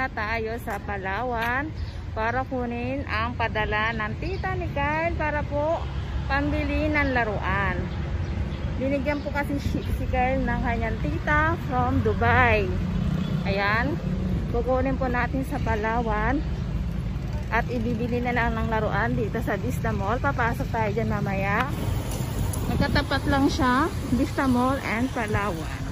na tayo sa Palawan para kunin ang padala ng tita ni Kyle para po pambili ng laruan. Binigyan po kasi si Kyle ng kanyang tita from Dubai. Ayan, kukunin po natin sa Palawan at ibibili na lang ng laruan dito sa Vista Mall. Papasok tayo dyan mamaya. Nagkatapat lang siya, Vista Mall and Palawan.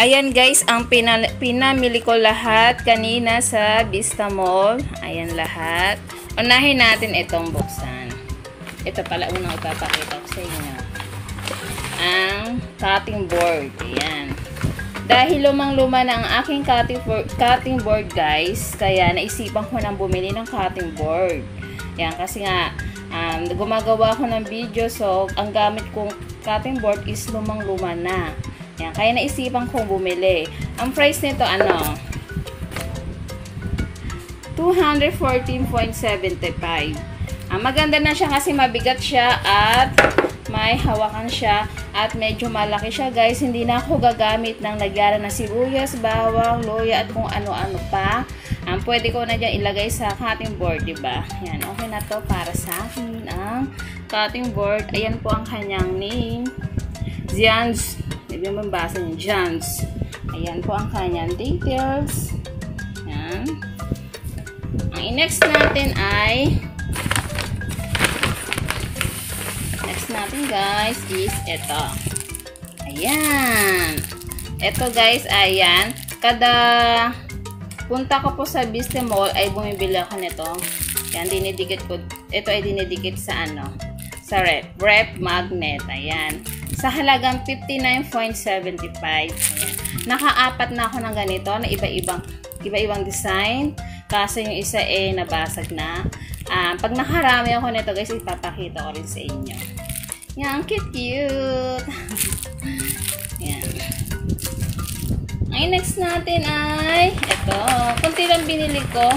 Ayan guys, ang pinamili ko lahat kanina sa Vista Mall. Ayan lahat. Unahin natin itong buksan. Ito pala unang ipapakita ko sa inyo. Ang cutting board. Ayan. Dahil lumang-luma na ang aking cutting board guys, kaya naisipan ko nang bumili ng cutting board. Ayan, kasi nga gumagawa ko ng video, so ang gamit kong cutting board is lumang-luma na. Ayan, kaya naisipan kong bumili. Ang price nito, 214.75. Maganda na siya kasi mabigat siya at may hawakan siya at medyo malaki siya guys. Hindi na ako gagamit ng lagyan ng sibuyas, bawang, luya at kung ano-ano pa. Pwede ko na dyan ilagay sa cutting board, diba? Ayan, okay na to para sa akin ang cutting board. Ayan po ang kanyang name. Janz. Hindi mo mabasa yung Janz. Ayan po ang kanyang details. Ayan. Ang next natin ay guys is ito. Ayan. Ito guys, ayan. Kada punta ko po sa Vista Mall ay bumibili ako nito. Ayan, dinidikit ko. Ito ay dinidikit sa sa rep magnet. Ayan. Sa halagang 59.75. Ayan. Naka-apat na ako ng ganito na iba-ibang design. Kaso yung isa nabasag na. Pag nakarami ako nito guys, ipapakita ko rin sa inyo. Yan, cute! Yan. Ang next natin ay ito. Kunti lang binili ko.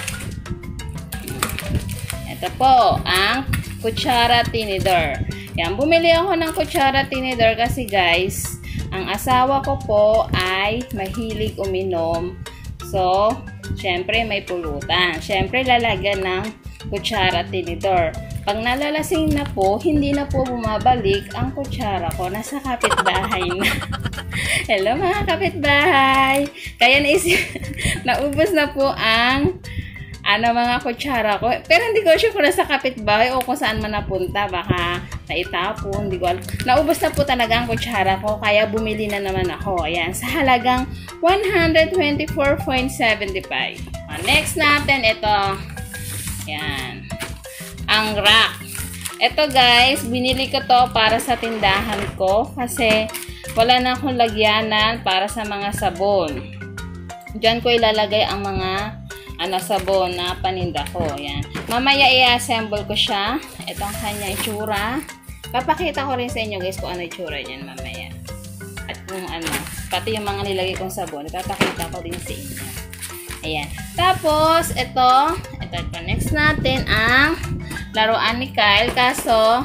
Ito po, ang kutsara tinidor. Yan, bumili ako ng kutsara tinidor kasi guys, ang asawa ko po ay mahilig uminom. So, syempre may pulutan. Syempre lalagyan ng kutsara tinidor. Pag nalalasing na po, hindi na po bumabalik ang kutsara ko. Nasa kapitbahay na. Hello mga kapitbahay! Kaya naubos na po ang mga kutsara ko. Pero hindi ko sure kung nasa kapitbahay o kung saan man napunta. Baka naitapon. Hindi ko alam. Naubos na po talaga ang kutsara ko. Kaya bumili na naman ako. Ayan. Sa halagang 124.75. Next natin, ito. Ayan. Ang rack. Ito guys, binili ko to para sa tindahan ko kasi wala na akong lagyanan para sa mga sabon. Diyan ko ilalagay ang mga sabon na paninda ko. Yan. Mamaya i-assemble ko siya. Itong kanya itsura. Papakita ko rin sa inyo guys kung ano itsura niyan mamaya. At kung pati yung mga nilagay kong sabon, papakita ko din sa inyo. Ayan. Tapos, ito next natin ang laruan ni Kyle. Kaso,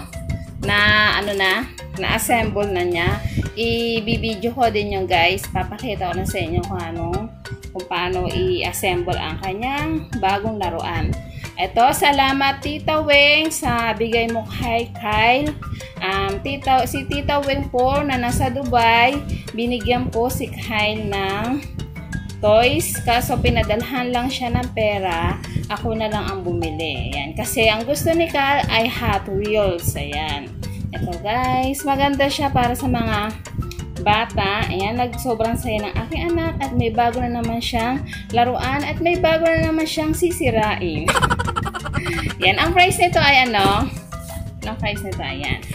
na-assemble na niya. I-video ko din yung guys. Papakita ko na sa inyo kung paano i-assemble ang kanyang bagong laruan. Ito, salamat Tita Weng sa bigay mo kay Kyle. Si Tita Weng po na nasa Dubai, binigyan po si Kyle ng toys. Kaso pinadalhan lang siya ng pera. Ako na lang ang bumili. Ayan. Kasi ang gusto ni Kyle ay Hot Wheels. Ayan. Ito guys, maganda siya para sa mga bata. Ayan, sobrang saya ng aking anak at may bago na naman siyang laruan at may bago na naman siyang sisirain. Yan, ang price nito ay Ang price nito, ayan.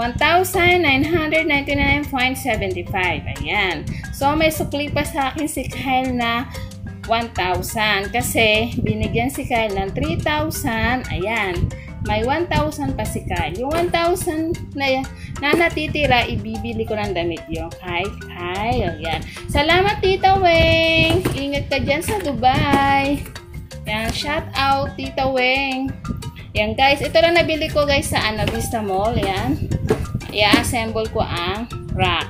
1,999.75. Ayan. So, may sukli pa sa akin si Kyle na 1,000. Kasi, binigyan si Kyle ng 3,000. Ayan. May 1,000 pa si Kyle. Yung 1,000 na natitira, ibibili ko ng damit yung kay Kyle. Ayan. Salamat, Tita Weng. Ingat ka dyan sa Dubai. Ayan. Shout out, Tita Weng. Ayan, guys. Ito lang nabili ko, guys, sa Vista Mall. Ayan. I-assemble ko ang rack.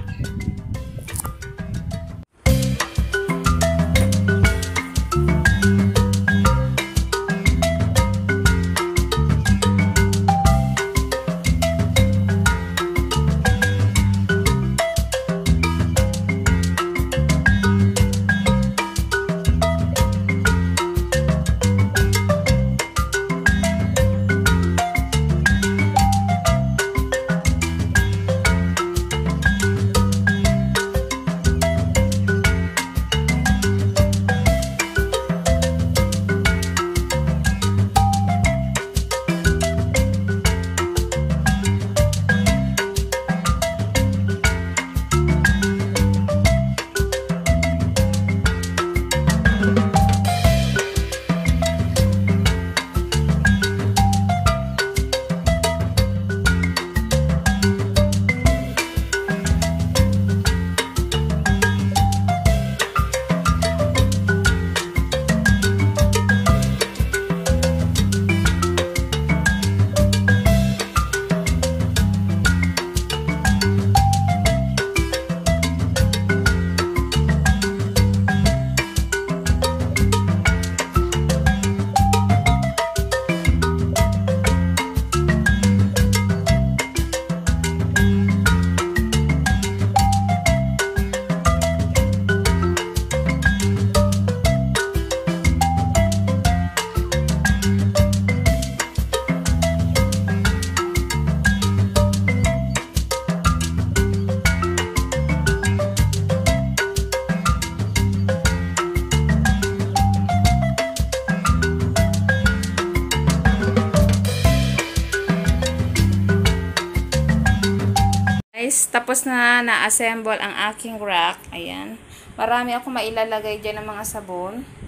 guys, tapos na na-assemble ang aking rack. Ayan. Marami ako mailalagay dyan ng mga sabon.